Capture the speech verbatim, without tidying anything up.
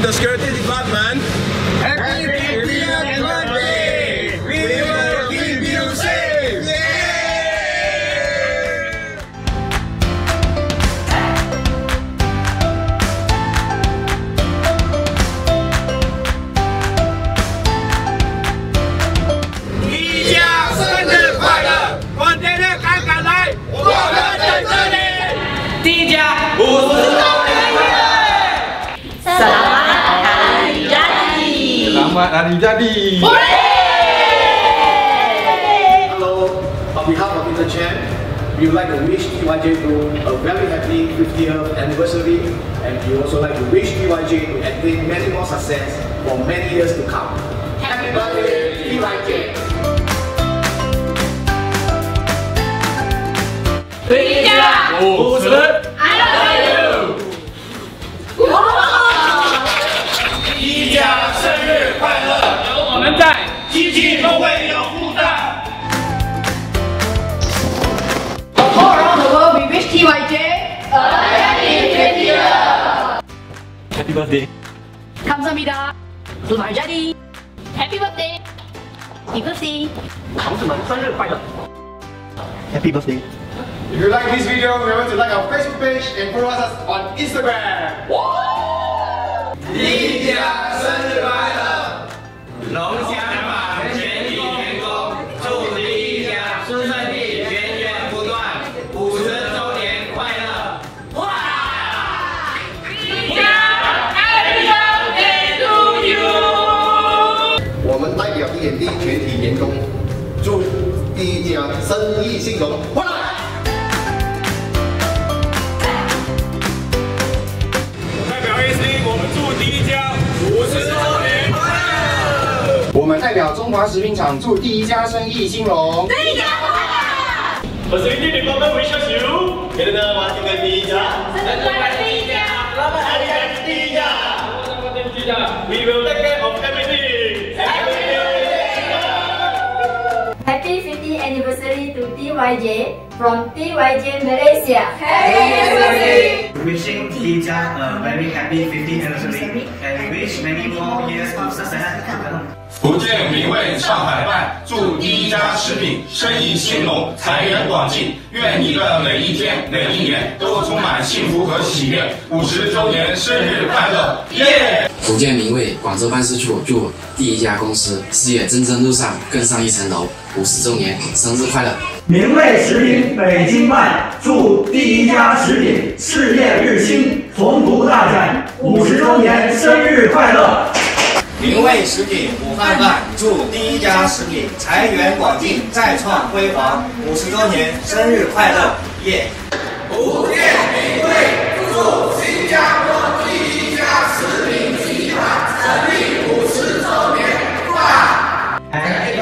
the security department. Happy fiftieth birthday! We will keep you safe! Yeah! 一家生日快乐！光天天敢敢来，我们在这里。第一家五十周年快乐！ Selamat Hari Jadi. Selamat Hari Jadi. Hello, on behalf of Mister Chen, we would like to wish Yih Jia a very happy fiftieth anniversary, and we also like to wish Yih Jia to attain many more success for many years to come. Happy birthday, Yih Jia! 第一家五十 I love you。 一家生日快乐！有我们在，机器都会有故障。 All around the world, we wish Yih Jia a happy fiftieth. Happy birthday. 감사합니다. Selamat Jadi. Happy birthday. Happy birthday. 同志们生日快乐 Happy birthday. If you like this video, remember to like our Facebook page and follow us on Instagram. 一家生日快乐！龙翔坊全体员工祝第一家顺利源源不断，五十周年快乐！哇！第一家 Happy Birthday to you！ 我们代表 D and D 全体员工，祝第一家生意兴隆，快乐！ 我们代表中华食品厂祝第一家生意兴隆。 第一家快乐！ Facility Department wishes you， 给的马丁跟第一家， 生日快乐第一家！ 老板还是第一家，老板第一家 ，We will take care of everything。 Happy fiftieth anniversary to Yih Jia from Yih Jia Malaysia. Happy anniversary! Wishing Yih Jia a very happy fiftieth anniversary and wish many more years of success to come. 福建名味上海办，祝第一家食品生意兴隆，财源广进。愿你的每一天、每一年都充满幸福和喜悦。五十周年生日快乐！耶！ 福建名味广州办事处祝第一家公司事业蒸蒸日上，更上一层楼。五十周年生日快乐！ 名味食品北京办祝第一家食品事业日新，宏图大展。五十周年生日快乐！ 名味食品武汉办祝第一家食品财源广进，再创辉煌。五十周年生日快乐！耶！ 福建名味祝新加坡第一家食品集团成立五十周年快乐！